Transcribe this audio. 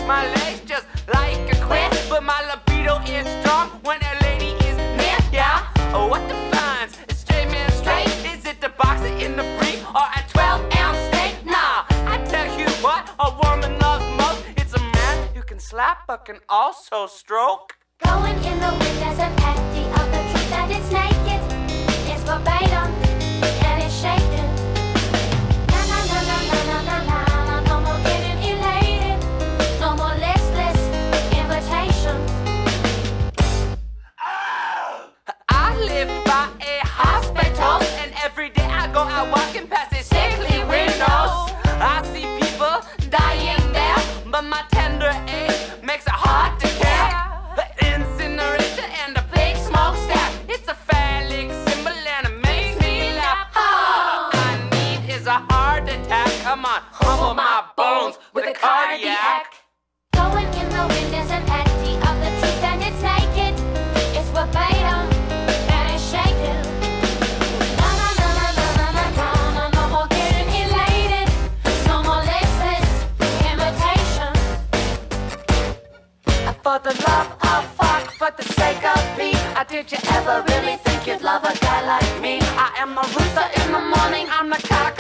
my legs just like a queer, but my libido is strong when a lady is near. Yeah, oh, what defines a straight man straight? Is it the boxer in the brief or a 12-ounce steak? Nah, I tell you what a woman loves most. It's a man who can slap but can also stroke. Going in the wind as an empty of the truth that it's naked. It's verbatim and it's shaken. Na na na na na na na na. No more getting elated. No more listless invitations. I live by a hospital, and every day I go out walking past its sickly windows. I see people dying there, but my tender age makes it hard to care. The incinerator and the big smokestack, it's a phallic symbol and it makes me laugh. All I need is a heart attack. Come on, humble my bones with a cardiac. Going in the wind is an empty of the truth and it's naked. It's verbatim and it's shaken. Na na na na na na na na. No more getting elated. No more listless invitations. For the love of fuck, for the sake of me, did you ever really think you'd love a guy like me? I am the rooster in the morning, I'm the cock